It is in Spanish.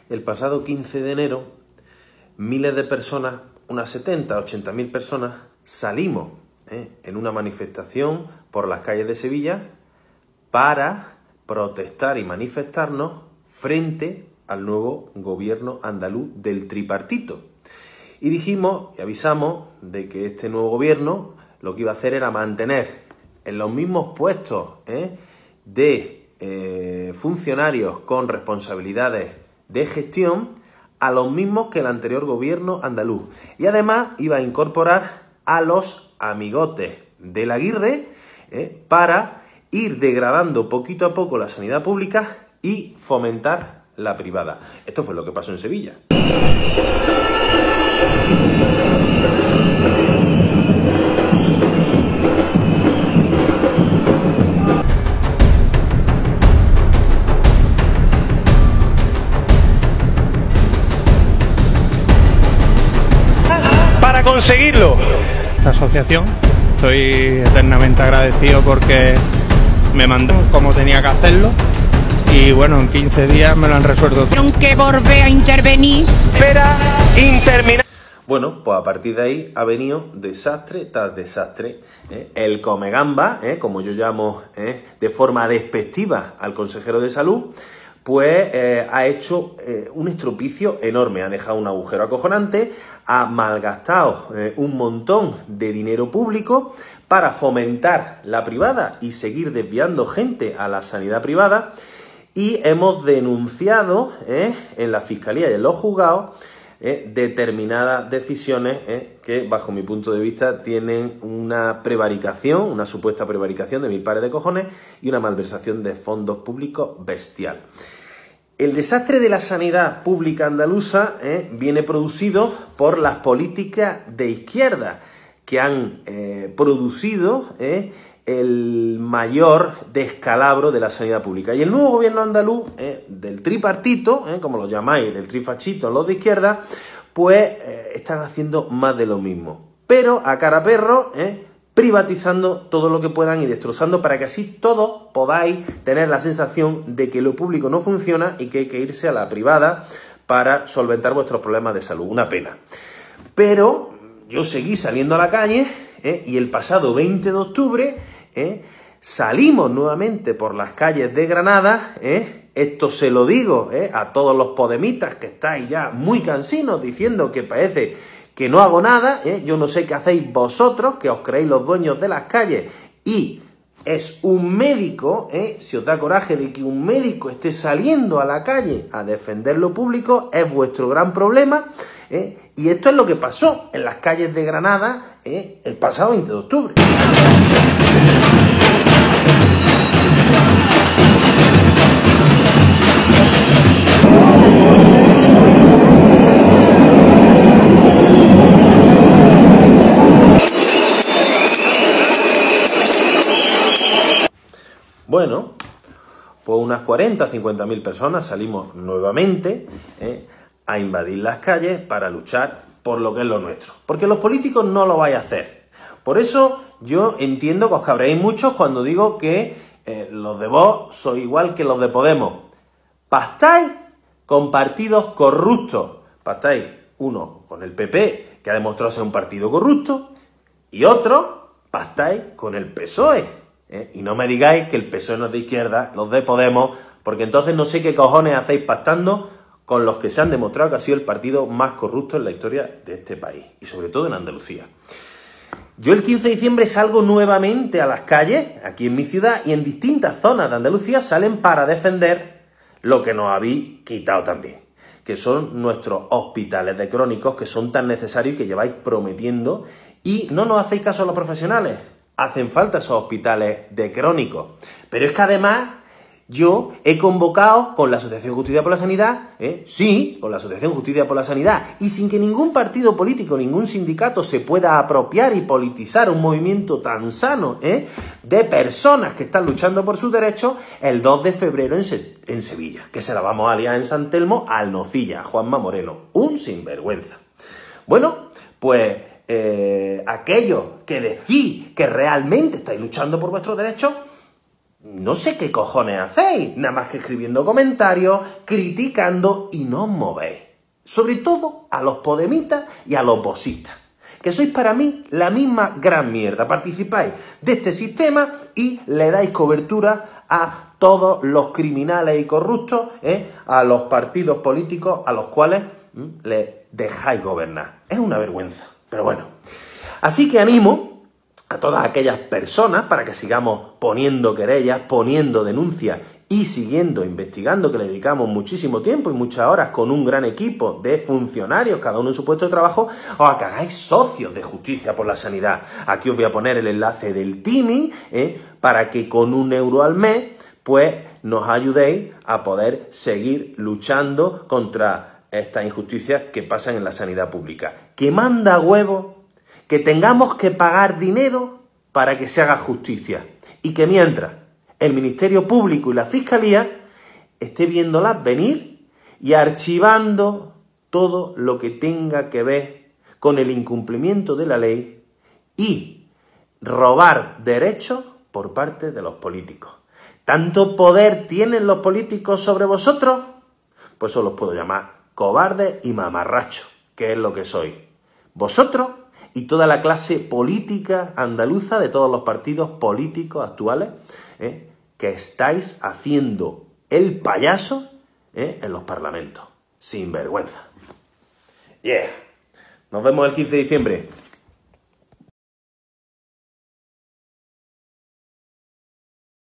El pasado 15 de enero, miles de personas, unas 70, 80.000 personas, salimos en una manifestación por las calles de Sevilla para protestar y manifestarnos frente al nuevo gobierno andaluz del tripartito. Y dijimos y avisamos de que este nuevo gobierno lo que iba a hacer era mantener en los mismos puestos de funcionarios con responsabilidades de gestión a los mismos que el anterior gobierno andaluz. Y además iba a incorporar a los amigotes del Aguirre para ir degradando poquito a poco la sanidad pública y fomentar la privada. Esto fue lo que pasó en Sevilla. Para conseguirlo, esta asociación, estoy eternamente agradecido porque me mandó como tenía que hacerlo y bueno, en 15 días me lo han resuelto. Que volver a intervenir. Espera interminable. Bueno, pues a partir de ahí ha venido desastre tras desastre. El comegamba, como yo llamo de forma despectiva al consejero de salud, pues ha hecho un estropicio enorme, ha dejado un agujero acojonante, ha malgastado un montón de dinero público para fomentar la privada y seguir desviando gente a la sanidad privada, y hemos denunciado en la Fiscalía y en los juzgados determinadas decisiones que, bajo mi punto de vista, tienen una prevaricación, una supuesta prevaricación de mil pares de cojones y una malversación de fondos públicos bestial. El desastre de la sanidad pública andaluza viene producido por las políticas de izquierda que han producido el mayor descalabro de la sanidad pública. Y el nuevo gobierno andaluz, del tripartito, como lo llamáis, del trifachito, los de izquierda, pues están haciendo más de lo mismo. Pero a cara perro, privatizando todo lo que puedan y destrozando para que así todos podáis tener la sensación de que lo público no funciona y que hay que irse a la privada para solventar vuestros problemas de salud. Una pena. Pero yo seguí saliendo a la calle y el pasado 20 de octubre salimos nuevamente por las calles de Granada. Esto se lo digo a todos los podemitas que estáis ya muy cansinos diciendo que parece que no hago nada. Yo no sé qué hacéis vosotros, que os creéis los dueños de las calles, y es un médico, si os da coraje de que un médico esté saliendo a la calle a defender lo público, es vuestro gran problema. Y esto es lo que pasó en las calles de Granada el pasado 20 de octubre. Bueno, pues unas 40 o 50.000 personas salimos nuevamente a invadir las calles para luchar por lo que es lo nuestro. Porque los políticos no lo vais a hacer. Por eso yo entiendo que os cabréis mucho cuando digo que los de Vox sois igual que los de Podemos. Pactáis con partidos corruptos. Pactáis uno con el PP, que ha demostrado ser un partido corrupto, y otro pactáis con el PSOE. Y no me digáis que el PSOE no es de izquierda, los de Podemos, porque entonces no sé qué cojones hacéis pactando con los que se han demostrado que ha sido el partido más corrupto en la historia de este país, y sobre todo en Andalucía. Yo el 15 de diciembre salgo nuevamente a las calles, aquí en mi ciudad, y en distintas zonas de Andalucía salen para defender lo que nos habéis quitado también, que son nuestros hospitales de crónicos, que son tan necesarios y que lleváis prometiendo, y no nos hacéis caso a los profesionales. Hacen falta esos hospitales de crónicos. Pero es que además yo he convocado con la Asociación Justicia por la Sanidad, sí, con la Asociación Justicia por la Sanidad, y sin que ningún partido político, ningún sindicato se pueda apropiar y politizar un movimiento tan sano de personas que están luchando por sus derechos, el 2 de febrero en Sevilla, que se la vamos a liar en San Telmo al Nocilla, a Juanma Moreno, un sinvergüenza. Bueno, pues aquellos que decís que realmente estáis luchando por vuestros derechos, no sé qué cojones hacéis, nada más que escribiendo comentarios, criticando y no os movéis. Sobre todo a los podemitas y a los bosistas, que sois para mí la misma gran mierda. Participáis de este sistema y le dais cobertura a todos los criminales y corruptos, a los partidos políticos a los cuales les dejáis gobernar. Es una vergüenza, pero bueno. Así que animo a todas aquellas personas para que sigamos poniendo querellas, poniendo denuncias y siguiendo investigando, que le dedicamos muchísimo tiempo y muchas horas con un gran equipo de funcionarios, cada uno en su puesto de trabajo, o a que hagáis socios de Justicia por la Sanidad. Aquí os voy a poner el enlace del Timi, para que con 1 euro al mes, pues nos ayudéis a poder seguir luchando contra estas injusticias que pasan en la sanidad pública. Que manda huevo que tengamos que pagar dinero para que se haga justicia y que mientras el Ministerio Público y la Fiscalía esté viéndolas venir y archivando todo lo que tenga que ver con el incumplimiento de la ley y robar derechos por parte de los políticos. ¿Tanto poder tienen los políticos sobre vosotros? Pues os los puedo llamar cobardes y mamarrachos, que es lo que sois. Vosotros y toda la clase política andaluza de todos los partidos políticos actuales, que estáis haciendo el payaso en los parlamentos. Sin vergüenza. Yeah. Nos vemos el 15 de diciembre.